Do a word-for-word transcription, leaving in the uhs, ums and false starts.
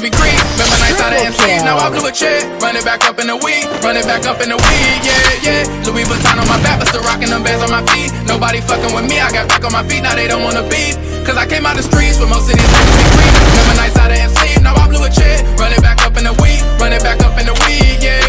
be green. Remember nights out of M C, now I blew a check. Run it back up in the weed, run it back up in the weed, yeah, yeah. Louis Vuitton on my back, but still rocking them bands on my feet. Nobody fucking with me, I got back on my feet, now they don't wanna beef. Cause I came out the streets with most of these niggas be green. Remember nights out of M C, now I blew a check. Run it back up in the weed, run it back up in the weed, yeah.